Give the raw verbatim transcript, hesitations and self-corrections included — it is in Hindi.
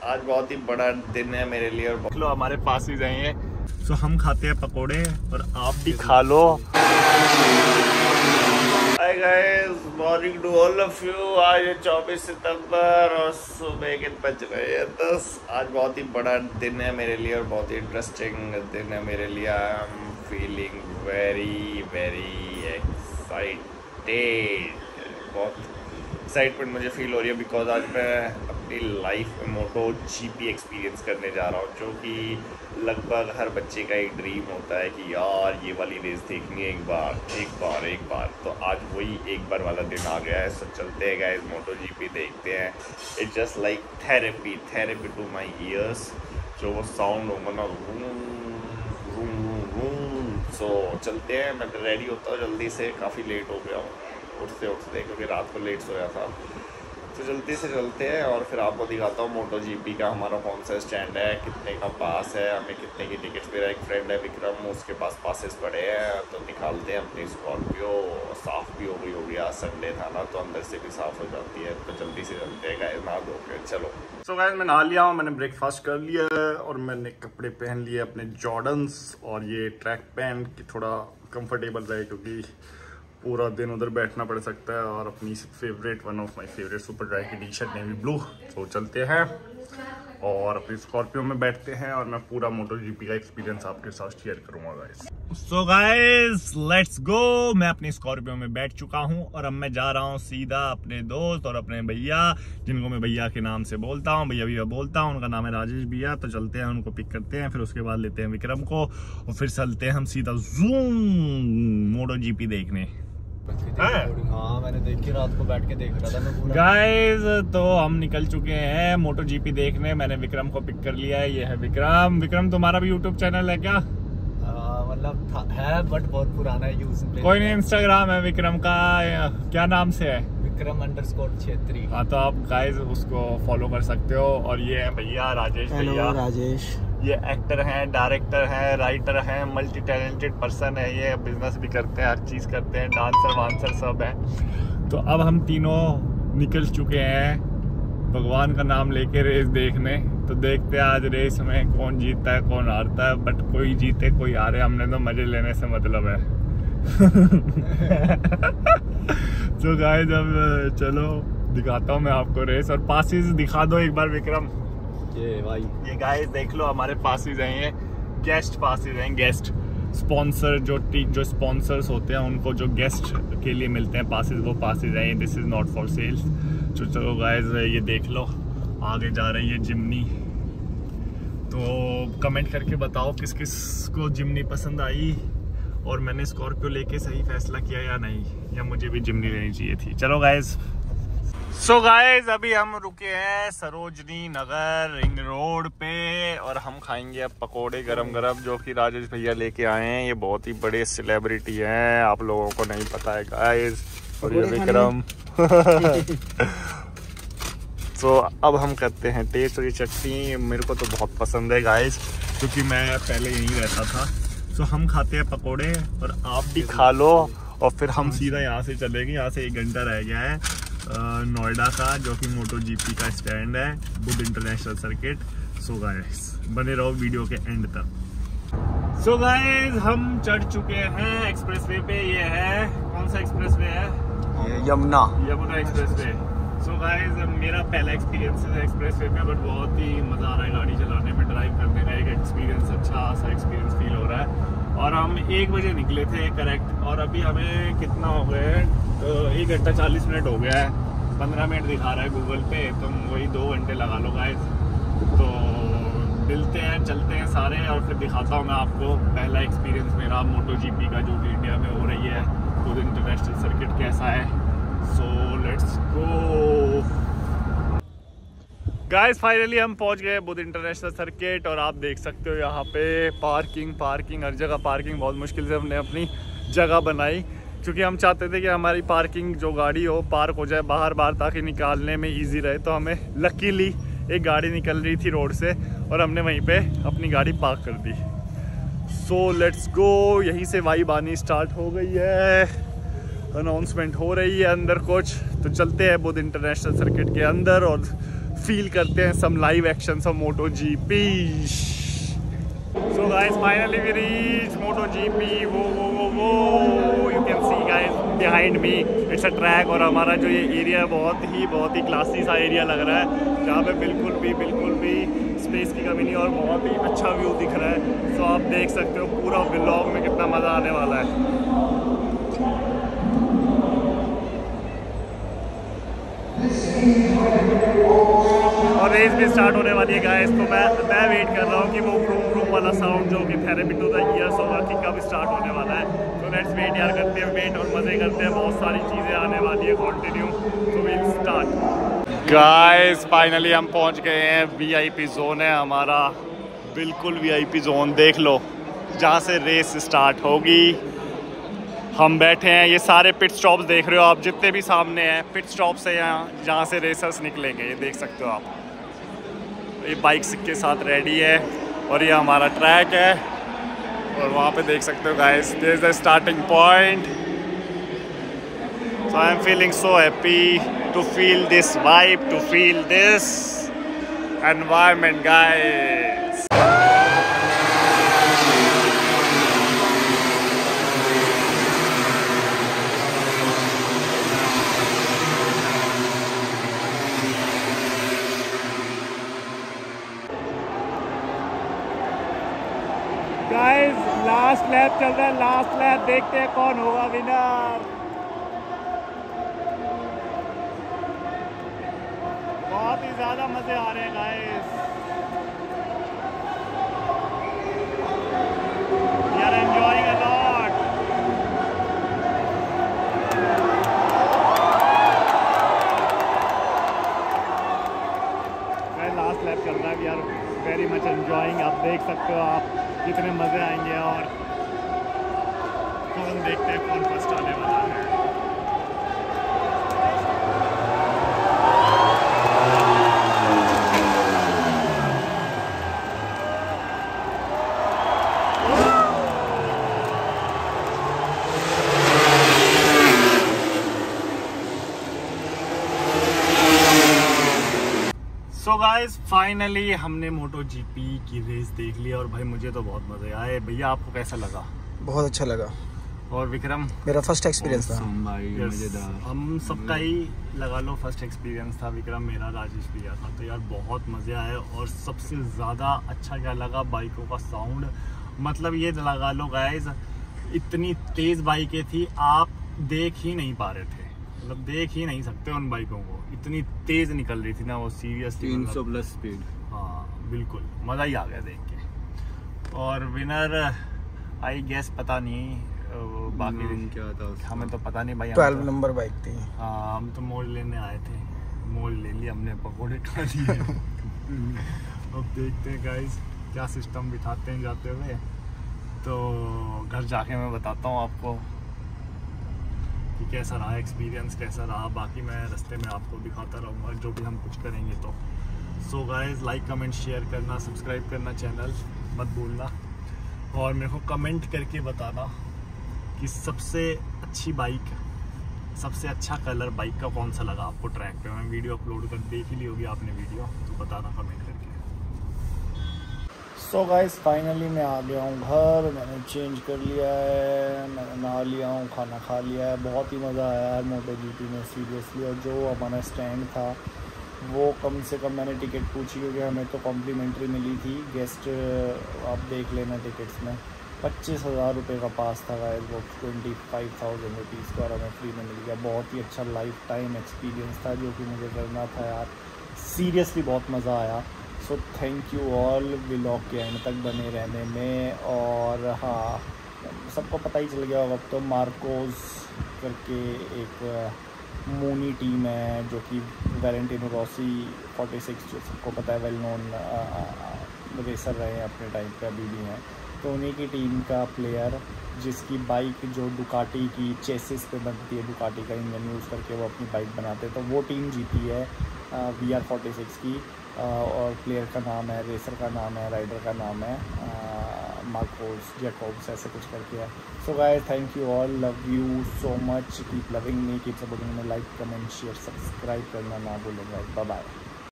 आज बहुत ही बड़ा दिन है मेरे लिए और लो हमारे पास ही जाएंगे। सो हम खाते हैं पकोड़े और आप भी खा लो। Hi guys, morning to all of you. आज चौबीस सितंबर और सुबह के बज रहे हैं दस। आज बहुत ही बड़ा दिन है मेरे लिए और बहुत ही इंटरेस्टिंग दिन है मेरे लिए। I am feeling very very excited. बहुत एक्साइटमेंट मुझे फील हो रही है बिकॉज आज मैं अपनी लाइफ में मोटो जीपी एक्सपीरियंस करने जा रहा हूँ, जो कि लगभग हर बच्चे का एक ड्रीम होता है कि यार ये वाली रेस देखनी है एक बार एक बार एक बार। तो आज वही एक बार वाला दिन आ गया है। सो चलते हैं गाइस, मोटो जीपी देखते हैं। It's just like therapy therapy to my ears. जो वो साउंड होगा ना, सो चलते हैं। मैं रेडी होता हूँ जल्दी से, काफ़ी लेट हो गया हूँ उठते उठते क्योंकि रात को लेट सोया था। तो जल्दी से चलते हैं और फिर आपको दिखाता हूँ मोटो जीपी का हमारा कौन सा स्टैंड है, कितने का पास है, हमें कितने की टिकट्स। मेरा एक फ्रेंड है विक्रम, उसके पास पासेस पड़े हैं, तो निकालते हैं अपनी स्कॉर्पियो। साफ़ भी हो गई होगी, आज संडे था ना तो अंदर से भी साफ़ हो जाती है। तो जल्दी से चलते हैं गाइस, नहा धो के चलो। सो गाइस मैं नहा लिया हूँ, मैंने ब्रेकफास्ट कर लिया है और मैंने कपड़े पहन लिए अपने जॉर्डन्स और ये ट्रैक पैंट कि थोड़ा कंफर्टेबल रहे, क्योंकि पूरा दिन उधर बैठना पड़ सकता है। और अपनी favourite one of my favourite Superdry की टी शर्ट नेवी ब्लू। तो चलते हैं और अपनी स्कॉर्पियो में बैठते हैं और मैं पूरा मोटो जीपी का एक्सपीरियंस आपके साथ शेयर करूंगा guys. So guys let's go. मैं अपनी स्कॉर्पियो में बैठ चुका हूं और अब मैं जा रहा हूं सीधा अपने दोस्त और अपने भैया, जिनको मैं भैया के नाम से बोलता हूं, भैया भैया बोलता हूं। उनका नाम है राजेश भैया। तो चलते हैं, उनको पिक करते हैं, फिर उसके बाद लेते हैं विक्रम को और फिर चलते हैं हम सीधा जूम मोटो जीपी देखने। हाँ मैंने देख के रात को बैठ के देख रहा था मैं पूरा। गाइस तो हम निकल चुके हैं मोटो जीपी देखने। मैंने विक्रम को पिक कर लिया है। ये है विक्रम। विक्रम तुम्हारा भी यूट्यूब चैनल है क्या? मतलब है बट बहुत पुराना है, यूज कोई नहीं, इंस्टाग्राम है विक्रम का, क्या नाम से है? विक्रम अंडरस्कोर छेत्री। हाँ तो आप गाइस उसको फॉलो कर सकते हो। और ये है भैया राजेश भैया। राजेश ये एक्टर हैं, डायरेक्टर हैं, राइटर हैं, मल्टी टैलेंटेड पर्सन है। ये बिजनेस भी करते हैं, हर चीज़ करते हैं, डांसर वांसर सब है। तो अब हम तीनों निकल चुके हैं भगवान का नाम लेके रेस देखने। तो देखते हैं आज रेस में कौन जीतता है कौन हारता है, बट कोई जीते कोई हारे, हमने तो मजे लेने से मतलब है। तो गाइस अब चलो दिखाता हूँ मैं आपको रेस। और पासिस दिखा दो एक बार विक्रम। ये भाई ये गाइस देख लो हमारे पासिस हैं, ये गेस्ट पासिस हैं। गेस्ट स्पॉन्सर जो टी जो स्पॉन्सर्स होते हैं उनको जो गेस्ट के लिए मिलते हैं पासिस, वो पासिस हैं। This is not for sales. तो चलो गाइस ये देख लो, आगे जा रही है जिम्नी। तो कमेंट करके बताओ किस किस को जिम्नी पसंद आई और मैंने स्कॉर्पियो लेके सही फैसला किया या नहीं, या मुझे भी जिम्नी लेनी चाहिए थी। चलो गाइस। सो गाइस अभी हम रुके हैं सरोजनी नगर रिंग रोड पे और हम खाएंगे अब पकोड़े गरम गरम, जो कि राजेश भैया लेके आए हैं। ये बहुत ही बड़े सेलिब्रिटी हैं, आप लोगों को नहीं पता है गाइस। और ये विक्रम। तो अब हम करते हैं टेस्ट। और ये चटनी मेरे को तो बहुत पसंद है गाइस, क्योंकि मैं पहले यहीं रहता था। सो हम खाते हैं पकोड़े और आप भी खा लो और फिर हम सीधा यहाँ से चलेंगे। यहाँ से एक घंटा रह गया है नोएडा का, जो कि मोटो जीपी का स्टैंड है, Buddh international circuit. So guys बने रहो वीडियो के एंड तक। सो गाइस हम चढ़ चुके हैं एक्सप्रेसवे पे। ये है कौन सा एक्सप्रेसवे है? ये Yamuna Yamuna expressway. So guys मेरा पहला एक्सपीरियंस है एक्सप्रेसवे पे, बट बहुत ही मज़ा आ रहा है गाड़ी चलाने में, ड्राइव करने का एक एक्सपीरियंस, अच्छा सा एक्सपीरियंस फील हो रहा है। और हम एक बजे निकले थे करेक्ट, और अभी हमें कितना हो गया है? तो एक घंटा चालीस मिनट हो गया है, पंद्रह मिनट दिखा रहा है गूगल पे, तो वही दो घंटे लगा लो गाइस। तो मिलते हैं, चलते हैं सारे और फिर दिखाता हूँ मैं आपको पहला एक्सपीरियंस मेरा मोटो जीपी का, जो कि इंडिया में हो रही है, बुध इंटरनेशनल सर्किट कैसा है। So let's go guys. Finally हम पहुंच गए बुध इंटरनेशनल सर्किट और आप देख सकते हो यहाँ पे पार्किंग पार्किंग हर जगह पार्किंग। बहुत मुश्किल से हमने अपनी जगह बनाई, क्योंकि हम चाहते थे कि हमारी पार्किंग जो गाड़ी हो पार्क हो जाए बाहर बाहर, ताकि निकालने में इजी रहे। तो हमें लकीली एक गाड़ी निकल रही थी रोड से और हमने वहीं पे अपनी गाड़ी पार्क कर दी। सो लेट्स गो। यहीं से वाइब आनी स्टार्ट हो गई है, अनाउंसमेंट हो रही है अंदर कुछ। तो चलते हैं बुध इंटरनेशनल सर्किट के अंदर और फील करते हैं some live action of MotoGP. So guys, finally we reached MotoGP. वो वो वो वो you can see guys behind me. It's a track और हमारा जो ये एरिया है बहुत ही बहुत ही क्लासी सा एरिया लग रहा है, जहाँ पे बिल्कुल भी बिल्कुल भी स्पेस की कमी नहीं और बहुत ही अच्छा व्यू दिख रहा है। सो आप देख सकते हो पूरा व्लॉग में कितना मज़ा आने वाला है। और रेस भी स्टार्ट होने वाली है गाइस, तो मैं मैं वेट कर रहा हूँ कि वो फ्रूम फ्रूम वाला साउंड जो कि थेरेपी टू द ईयर्स होगा कि कब स्टार्ट होने वाला है। तो लेट्स वेट यार, करते हैं वेट और मज़े करते हैं, बहुत सारी चीज़ें आने वाली है कंटिन्यू। तो विल स्टार्ट गाइस। फाइनली हम पहुँच गए हैं, वीआईपी जोन है हमारा, बिल्कुल वीआईपी जोन देख लो, जहाँ से रेस स्टार्ट होगी। हम बैठे हैं, ये सारे पिट स्टॉप्स देख रहे हो आप, जितने भी सामने हैं पिट स्टॉप्स है यहाँ, जहाँ से रेसर्स निकलेंगे, ये देख सकते हो आप। ये बाइक्स के साथ रेडी है और ये हमारा ट्रैक है और वहाँ पे देख सकते हो guys, this is the starting point. So I am feeling so happy to feel this vibe, to feel this environment guys. Guys last lap चल रहा है, लास्ट लैप, देखते हैं कौन होगा विनर। बहुत ही ज़्यादा मज़े आ रहे हैं guys, we are enjoying a lot. Guys last lap चल रहा है, we are very much enjoying. आप देख सकते हो आप कितने मज़े आएंगे और कौन, देखते हैं कौन फर्स्ट आने वाला है। सो गाइस फाइनली हमने मोटो जीपी की रेस देख ली और भाई मुझे तो बहुत मज़े आए। भैया आपको कैसा लगा? बहुत अच्छा लगा। और विक्रम? मेरा फर्स्ट एक्सपीरियंस था। yes, हम सबका ही लगा लो फर्स्ट एक्सपीरियंस था। विक्रम मेरा, राजेश भैया था। तो यार बहुत मज़े आए और सबसे ज़्यादा अच्छा क्या लगा, बाइकों का साउंड। मतलब ये लगा लो गाइस, इतनी तेज़ बाइकें थी आप देख ही नहीं पा रहे थे, मतलब देख ही नहीं सकते उन बाइकों को, इतनी तेज निकल रही थी ना वो, सीरियसली तीन सौ प्लस स्पीड। हाँ बिल्कुल, मज़ा ही आ गया देख के। और विनर आई गेस पता नहीं बाकी क्या था उसका? हमें तो पता नहीं भाई। ट्वेल्व नंबर बाइक थी। हाँ हम तो मोड़ लेने आए थे, मोड़ ले लिया हमने, पकौड़े खा लिए। अब देखते हैं गाइस क्या सिस्टम बिठाते हैं जाते हुए, तो घर जाके मैं बताता हूँ आपको कि कैसा रहा एक्सपीरियंस, कैसा रहा। बाकी मैं रास्ते में आपको दिखाता रहूँगा जो भी हम कुछ करेंगे। तो so guys like comment share करना, सब्सक्राइब करना चैनल मत भूलना, और मेरे को कमेंट करके बताना कि सबसे अच्छी बाइक, सबसे अच्छा कलर बाइक का कौन सा लगा आपको ट्रैक पे। मैं वीडियो अपलोड कर, देख ही ली होगी आपने वीडियो, तो बताना कमेंट करके। सो गाइस फाइनली मैं आ गया हूँ घर, मैंने चेंज कर लिया है, मैंने नहा लिया हूँ, खाना खा लिया है। बहुत ही मज़ा आया यार मोटो जीपी में सीरियसली। और जो हमारा स्टैंड था वो कम से कम मैंने टिकट पूछी क्योंकि हमें तो कॉम्प्लीमेंट्री मिली थी, गेस्ट आप देख लेना टिकट्स में पच्चीस हज़ार रुपये का पास था गाइस, वो ट्वेंटी फाइव थाउजेंड रुपीज़ का, और हमें फ्री में मिल गया। बहुत ही अच्छा लाइफ टाइम एक्सपीरियंस था जो कि मुझे करना था यार, सीरियसली बहुत मज़ा आया। So thank you all vlog के एंड तक बने रहने में। और हाँ सबको पता ही चल गया होगा अब तो, मार्कोस करके एक मोनी टीम है जो कि वैलेंटिनो रॉसी फोर्टी सिक्स, जो सबको पता है वेल नोन रेसर रहे हैं अपने टाइम पे, अभी भी हैं। तो उन्हीं की टीम का प्लेयर जिसकी बाइक जो डुकाटी की चेसिस पे बनती है, डुकाटी का इंजन यूज़ करके वो अपनी बाइक बनाते हैं, तो वो टीम जीती है वी आर फोर्टी सिक्स की। और प्लेयर का नाम है, रेसर का नाम है, राइडर का नाम है मार्कोस जैकोब्स, ऐसे कुछ करके है। So guys thank you all, love you so much, keep loving me, keep supporting me, like comment share subscribe करना ना भूलें गाइस, बाय बाय।